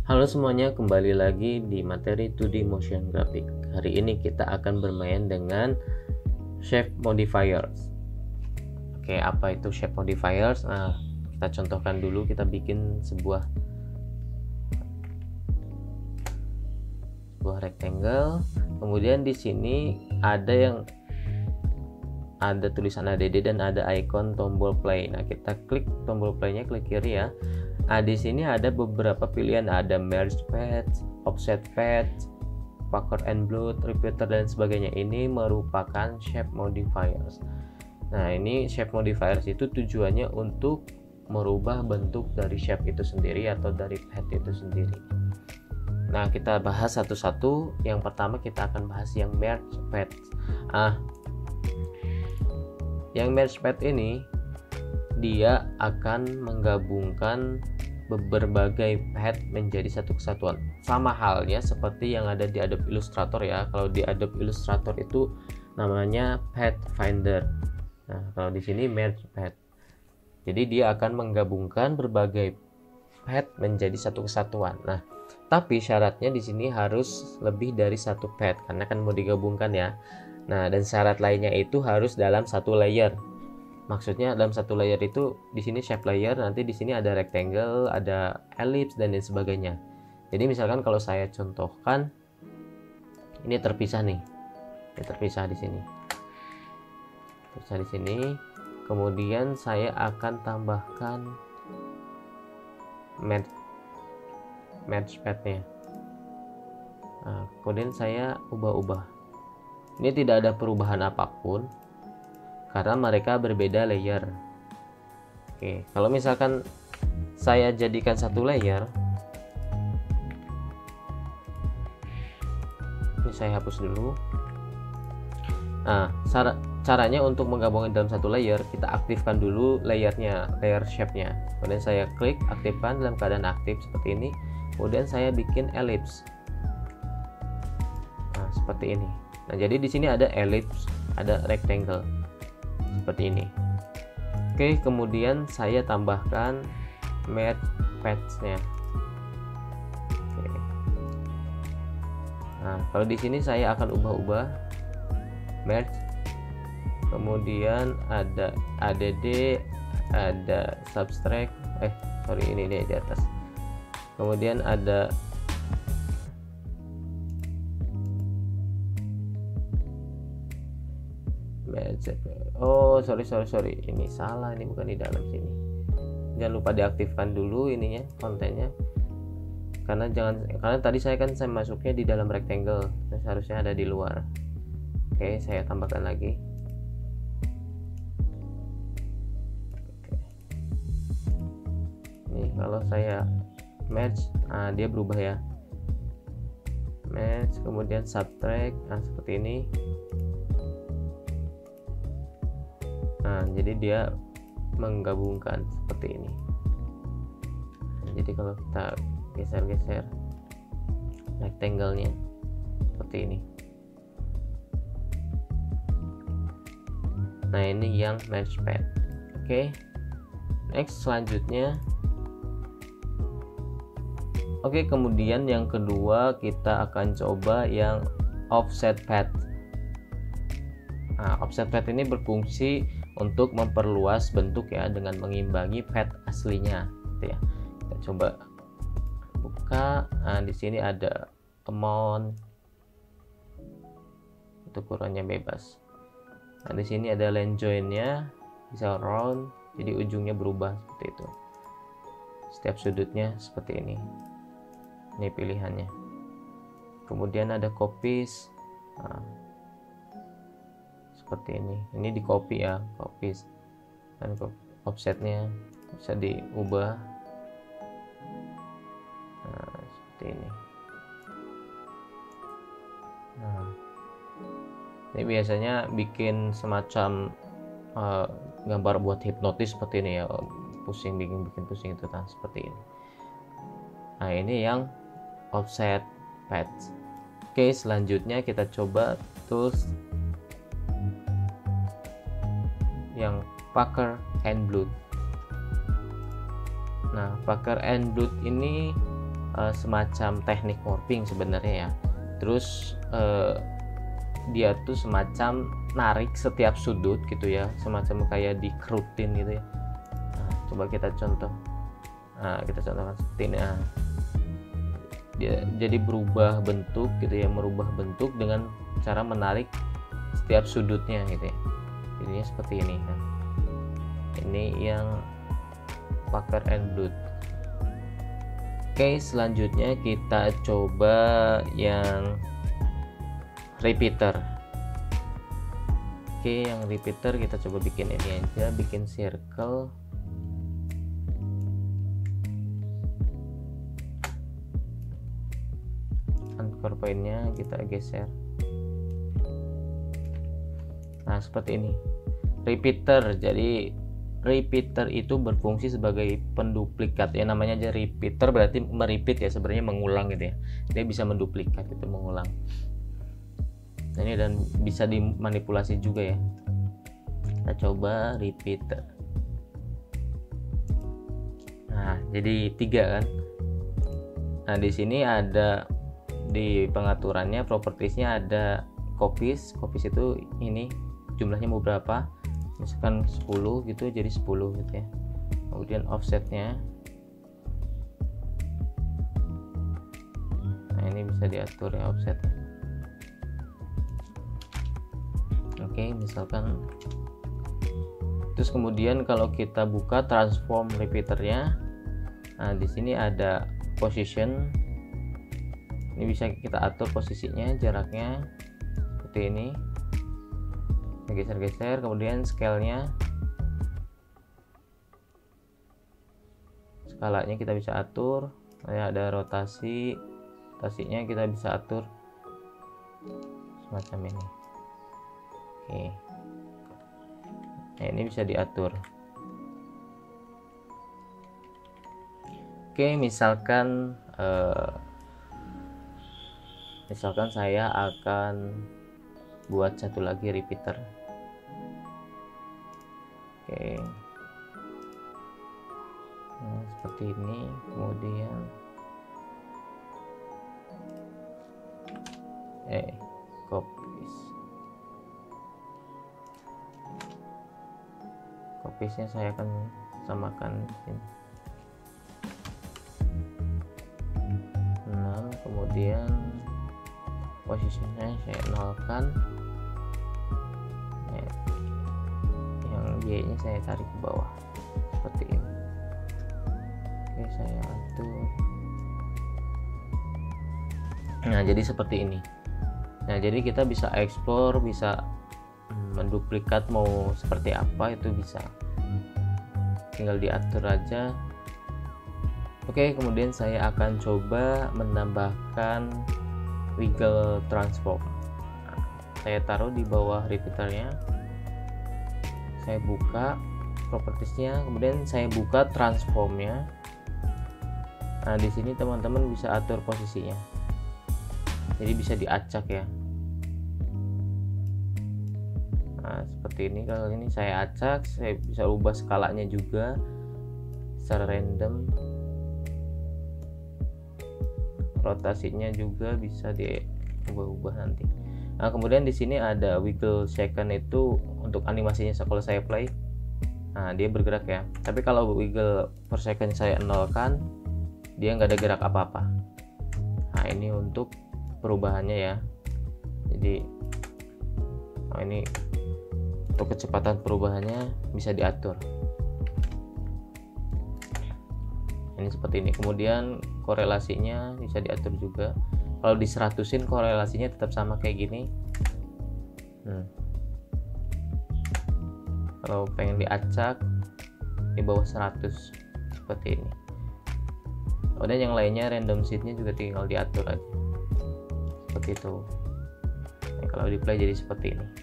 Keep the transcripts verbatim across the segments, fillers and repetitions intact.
Halo semuanya, kembali lagi di materi dua D motion graphic. Hari ini kita akan bermain dengan shape modifiers. Oke, apa itu shape modifiers? Nah, kita contohkan dulu, kita bikin sebuah sebuah rectangle. Kemudian di sini ada yang ada tulisan A D D dan ada icon tombol play. Nah, kita klik tombol playnya, klik kiri ya. Nah, di sini ada beberapa pilihan, ada merge path, offset path, pucker and blood, repeater dan sebagainya. Ini merupakan shape modifiers. Nah, ini shape modifiers itu tujuannya untuk merubah bentuk dari shape itu sendiri atau dari path itu sendiri. Nah, kita bahas satu-satu. Yang pertama kita akan bahas yang merge path. Ah, yang merge path ini dia akan menggabungkan berbagai path menjadi satu kesatuan. Sama halnya seperti yang ada di Adobe Illustrator ya. Kalau di Adobe Illustrator itu namanya Path Finder. Nah, kalau di sini merge path. Jadi dia akan menggabungkan berbagai path menjadi satu kesatuan. Nah, tapi syaratnya di sini harus lebih dari satu path karena kan mau digabungkan ya. Nah, dan syarat lainnya itu harus dalam satu layer. Maksudnya dalam satu layer itu di sini shape layer, nanti di sini ada rectangle, ada ellipse dan lain sebagainya. Jadi misalkan kalau saya contohkan ini terpisah nih. Ini terpisah di sini. Terpisah di sini. Kemudian saya akan tambahkan merge merge path-nya. Nah, kemudian saya ubah-ubah. Ini tidak ada perubahan apapun karena mereka berbeda layer. Oke, kalau misalkan saya jadikan satu layer, ini saya hapus dulu. Nah, cara caranya untuk menggabungkan dalam satu layer, kita aktifkan dulu layernya, layer shape-nya. Kemudian saya klik aktifkan dalam keadaan aktif seperti ini. Kemudian saya bikin ellipse. Nah, seperti ini. Nah, jadi di sini ada ellipse, ada rectangle. Seperti ini. Oke, kemudian saya tambahkan merge paths-nya. Oke. Nah, kalau di sini saya akan ubah-ubah merge. Kemudian ada A D D, ada subtract, eh sorry ini deh di atas. Kemudian ada oh sorry sorry sorry ini salah, ini bukan di dalam sini. Jangan lupa diaktifkan dulu ininya, kontennya, karena jangan karena tadi saya kan saya masuknya di dalam rectangle, seharusnya ada di luar. Oke, saya tambahkan lagi. Oke. Ini kalau saya merge, nah dia berubah ya, merge kemudian subtract, nah seperti ini. Nah, jadi dia menggabungkan seperti ini. Jadi kalau kita geser-geser rectangle-nya seperti ini. Nah, ini yang merge path. Oke. Next, selanjutnya. Oke, kemudian yang kedua kita akan coba yang offset path. Nah, offset path ini berfungsi untuk memperluas bentuk ya dengan mengimbangi path aslinya, gitu ya. Kita coba buka. Nah, di sini ada amount, itu ukurannya bebas. Nah, di sini ada line join-nya, bisa round, jadi ujungnya berubah seperti itu. Setiap sudutnya seperti ini. Ini pilihannya. Kemudian ada copies. Nah, seperti ini. Ini di copy ya, copy dan offsetnya bisa diubah. Nah, seperti ini. Nah, ini biasanya bikin semacam uh, gambar buat hipnotis seperti ini ya, pusing bikin bikin pusing itu, nah seperti ini. Nah, ini yang offset path. Oke, selanjutnya kita coba tools yang pucker and blood. Nah, pucker and blood ini uh, semacam teknik morphing sebenarnya ya. Terus uh, dia tuh semacam narik setiap sudut gitu ya, semacam kayak dikerutin gitu ya. Nah, coba kita contoh. Nah, kita contohkan seperti ini. Nah, dia jadi berubah bentuk gitu ya, merubah bentuk dengan cara menarik setiap sudutnya gitu ya. Jadinya seperti ini. Nah, ini yang Parker and Blood. Oke, selanjutnya kita coba yang repeater. Oke, yang repeater kita coba bikin ini aja, bikin circle. Anchor point-nya kita geser. Nah, seperti ini. Repeater. Jadi repeater itu berfungsi sebagai penduplikat ya, namanya aja repeater berarti merepeat ya, sebenarnya mengulang gitu ya. Dia bisa menduplikat itu, mengulang. Nah, ini dan bisa dimanipulasi juga ya. Kita coba repeater. Nah, jadi tiga kan. Nah, di sini ada di pengaturannya, propertiesnya ada copies. Copies itu ini jumlahnya mau berapa, misalkan sepuluh gitu, jadi sepuluh gitu ya. Kemudian offsetnya, nah ini bisa diatur ya offset. Oke, misalkan. Terus kemudian kalau kita buka transform repeaternya, nah di sini ada position. Ini bisa kita atur posisinya, jaraknya seperti ini. Geser-geser, kemudian scale-nya, skalanya kita bisa atur. Nah, ada rotasi, rotasinya kita bisa atur semacam ini. Oke, nah ini bisa diatur. Oke, misalkan eh, misalkan saya akan buat satu lagi repeater. Oke, nah, seperti ini. Kemudian eh copies copiesnya saya akan samakan ini enam, kemudian posisinya saya nolkan. Y nya saya tarik ke bawah seperti ini. Oke, saya atur. Nah, jadi seperti ini. Nah, jadi kita bisa explore, bisa menduplikat mau seperti apa itu bisa, tinggal diatur aja. Oke, kemudian saya akan coba menambahkan wiggle transform. Nah, saya taruh di bawah repeaternya. Saya buka propertiesnya, kemudian saya buka transformnya. Nah, di sini teman-teman bisa atur posisinya, jadi bisa diacak ya. Nah, seperti ini. Kalau ini saya acak, saya bisa ubah skalanya juga secara random. Rotasinya juga bisa diubah-ubah nanti. Nah, kemudian di sini ada wiggle second, itu untuk animasinya kalau saya play. Nah, dia bergerak ya. Tapi kalau wiggle per second saya nolkan, dia nggak ada gerak apa-apa. Nah, ini untuk perubahannya ya. Jadi, nah ini untuk kecepatan perubahannya bisa diatur. Ini seperti ini. Kemudian korelasinya bisa diatur juga. Kalau di seratusin korelasinya tetap sama kayak gini. Hmm. Kalau pengen diacak di bawah seratus seperti ini. Kemudian yang lainnya random seed-nya juga tinggal diatur aja. Seperti itu. Nah, kalau di play jadi seperti ini.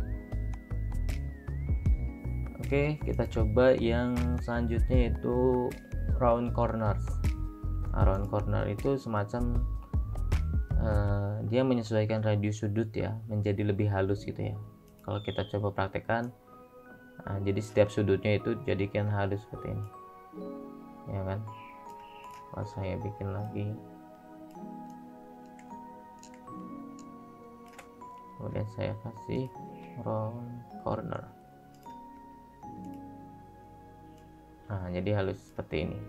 Oke, kita coba yang selanjutnya yaitu round corners. Nah, round corner itu semacam Uh, dia menyesuaikan radius sudut ya menjadi lebih halus gitu ya. Kalau kita coba praktekkan, nah, jadi setiap sudutnya itu jadikan halus seperti ini ya kan. Kalau saya bikin lagi, kemudian saya kasih round corner. Nah, jadi halus seperti ini.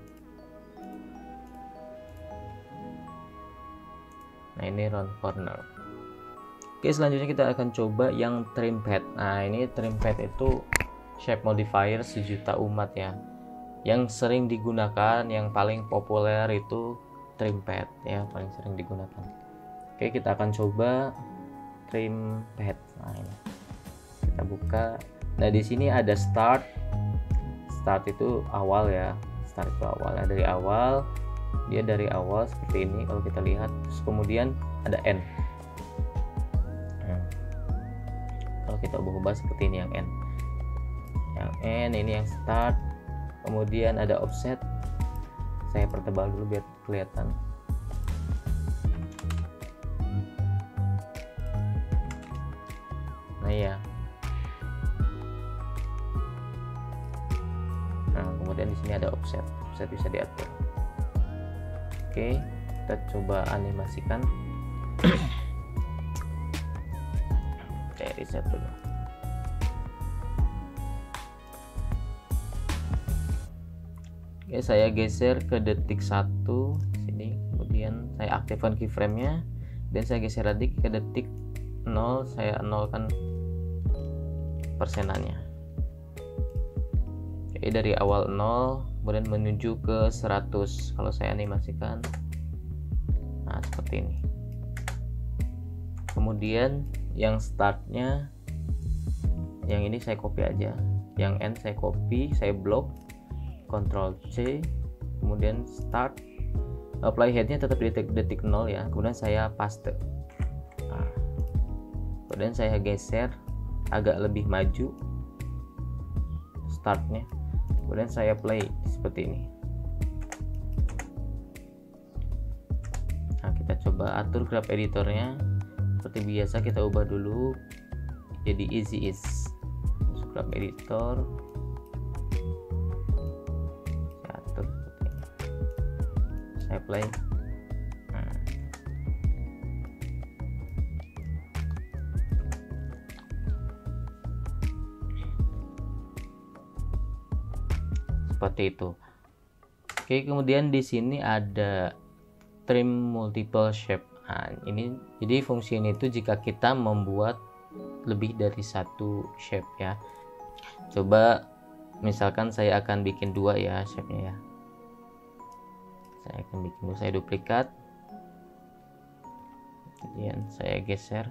Nah, ini round corner. Oke, selanjutnya kita akan coba yang trim pad. Nah, ini trim pad itu shape modifier sejuta umat ya. Yang sering digunakan, yang paling populer itu trim pad ya, paling sering digunakan. Oke, kita akan coba trim pad. Nah, ini kita buka. Nah, di sini ada start. Start itu awal ya. Start itu awal. Nah, dari awal dia dari awal seperti ini kalau kita lihat. Terus kemudian ada end. Nah, kalau kita ubah-ubah seperti ini yang end. Yang end ini yang start. Kemudian ada offset. Saya pertebal dulu biar kelihatan. Nah ya. Nah, kemudian di sini ada offset. Offset bisa diatur. Oke, kita coba animasikan. Saya reset dulu. Oke, saya geser ke detik satu sini, kemudian saya aktifkan keyframe-nya dan saya geser lagi ke detik nol, saya nolkan persenannya. Oke, dari awal nol kemudian menuju ke seratus kalau saya animasikan. Nah, seperti ini. Kemudian yang startnya yang ini saya copy aja, yang end saya copy, saya blok, Ctrl C, kemudian start. Apply headnya tetap di detik, detik nol ya, kemudian saya paste. Nah, kemudian saya geser agak lebih maju startnya, kemudian saya play seperti ini. Nah, kita coba atur graph editornya. Seperti biasa kita ubah dulu jadi easy ease. Graph editor saya atur seperti ini. Saya play. Nah. Seperti itu. Oke, kemudian di sini ada trim multiple shape. Nah, ini jadi fungsi ini itu jika kita membuat lebih dari satu shape ya. Coba misalkan saya akan bikin dua ya shape-nya ya. Saya akan bikin dua, saya duplikat. Kemudian saya geser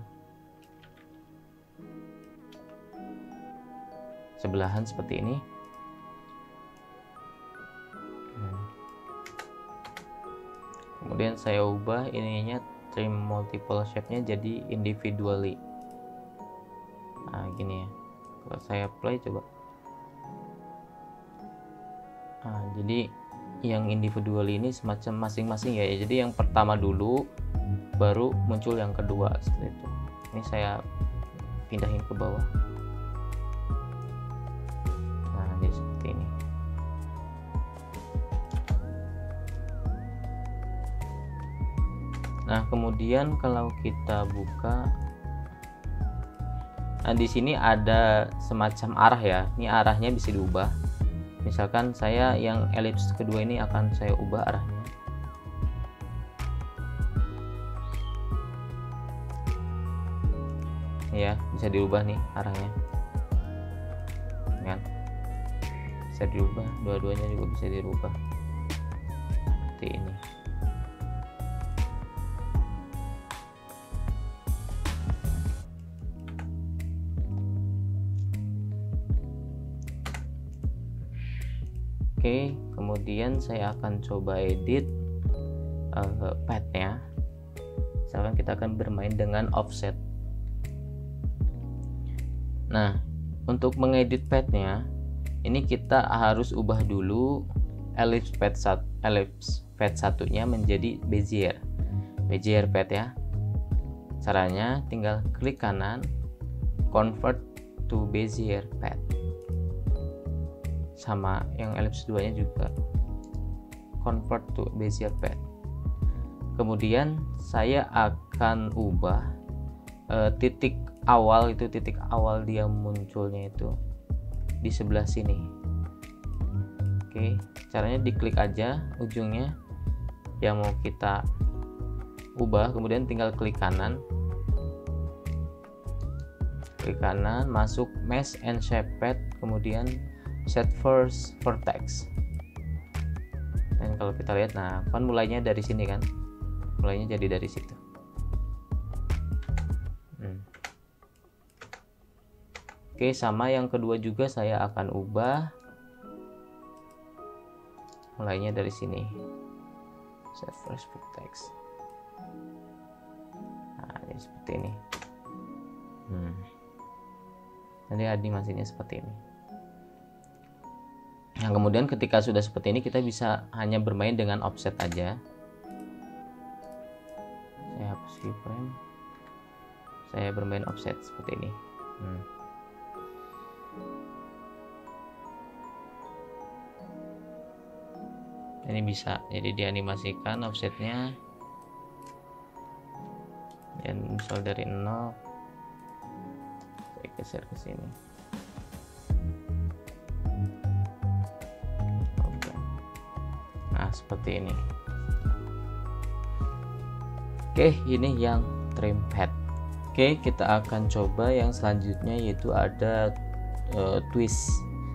sebelahan seperti ini. Kemudian saya ubah ininya trim multiple shape-nya jadi individually. Nah, gini ya. Kalau saya play coba. Nah, jadi yang individually ini semacam masing-masing ya. Jadi yang pertama dulu baru muncul yang kedua seperti itu. Ini saya pindahin ke bawah. Nah, jadi seperti ini. Nah, kemudian kalau kita buka, nah di sini ada semacam arah ya. Ini arahnya bisa diubah. Misalkan saya yang elips kedua ini akan saya ubah arahnya. Ya, bisa diubah nih arahnya. Kan? Bisa diubah, dua-duanya juga bisa dirubah. Seperti ini. Oke, kemudian saya akan coba edit uh, pad-nya. Misalkan kita akan bermain dengan offset. Nah, untuk mengedit pad-nya, ini kita harus ubah dulu ellipse pad satu, ellipse pad satunya menjadi Bezier. Bezier pad ya. Caranya tinggal klik kanan, convert to Bezier pad. Sama yang ellipse dua nya juga convert to Bezier pad. Kemudian saya akan ubah uh, titik awal itu, titik awal dia munculnya itu di sebelah sini. Oke, caranya diklik aja ujungnya yang mau kita ubah, kemudian tinggal klik kanan, klik kanan, masuk Mesh and Shape Path, kemudian Set First Vertex. Dan kalau kita lihat, nah kan mulainya dari sini kan, mulainya jadi dari situ. hmm. Oke, sama yang kedua juga saya akan ubah, mulainya dari sini, Set First Vertex. Nah, ini seperti ini. hmm. Nanti animasinya seperti ini. Nah, kemudian ketika sudah seperti ini, kita bisa hanya bermain dengan offset aja. Saya hapus keyframe, saya bermain offset seperti ini. hmm. Ini bisa, jadi dianimasikan offsetnya, dan misal dari nol saya geser ke sini. Oke. Nah, seperti ini. Oke, ini yang trim head. Oke, kita akan coba yang selanjutnya, yaitu ada uh, twist.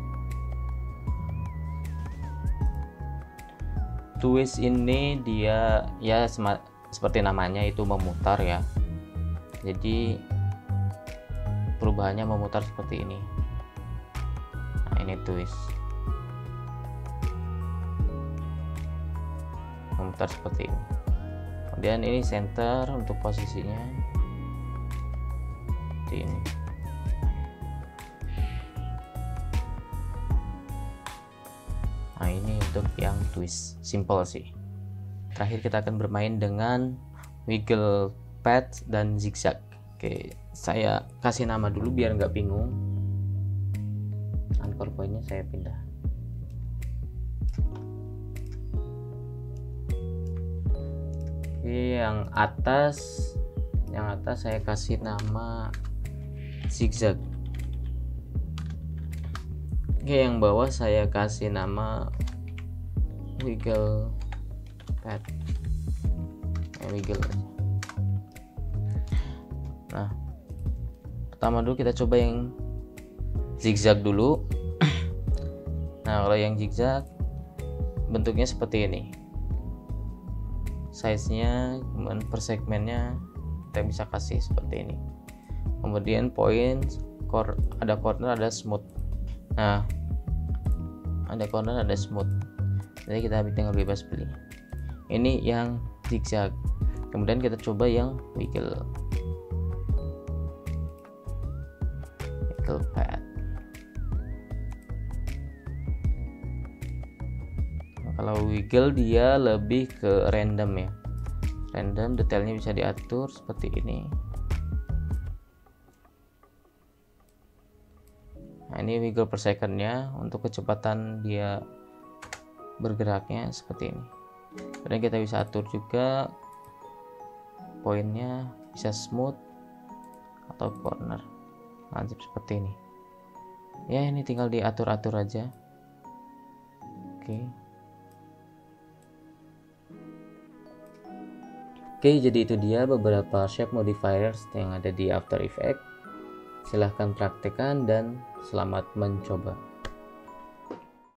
Twist ini dia ya seperti namanya itu memutar ya. Jadi perubahannya memutar seperti ini. Nah, ini twist. Memutar seperti ini. Kemudian ini center untuk posisinya. Seperti ini. Nah, ini untuk yang twist, simple sih. Terakhir kita akan bermain dengan wiggle path dan zigzag. Oke, saya kasih nama dulu biar nggak bingung. Anchor point-nya saya pindah. Oke, yang atas, yang atas saya kasih nama zigzag. Oke, yang bawah saya kasih nama wiggle path. Ya, wiggle aja. Nah, pertama dulu kita coba yang zigzag dulu. Nah, kalau yang zigzag bentuknya seperti ini. Size-nya, kemudian per segmennya kita bisa kasih seperti ini. Kemudian point, core, ada corner, ada smooth. Nah, ada corner, ada smooth. Jadi kita tinggal bebas pilih. Ini yang zigzag. Kemudian kita coba yang wiggle. Wiggle path. Nah, kalau wiggle dia lebih ke random ya. Random, detailnya bisa diatur seperti ini. Nah, ini wiggle per secondnya, untuk kecepatan dia bergeraknya seperti ini. Kemudian kita bisa atur juga poinnya, bisa smooth atau corner. Langsung seperti ini. Ya, ini tinggal diatur-atur aja. Oke. Oke, jadi itu dia beberapa shape modifiers yang ada di After Effects. Silahkan praktekkan dan selamat mencoba.